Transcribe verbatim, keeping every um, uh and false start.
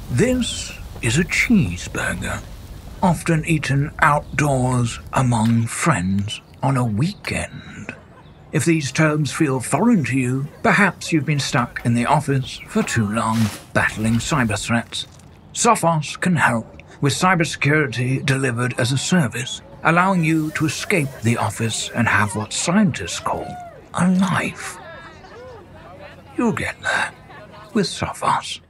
This is a cheeseburger, often eaten outdoors among friends on a weekend. If these terms feel foreign to you, perhaps you've been stuck in the office for too long battling cyber threats. Sophos can help with cybersecurity delivered as a service, allowing you to escape the office and have what scientists call a life. You'll get there with Sophos.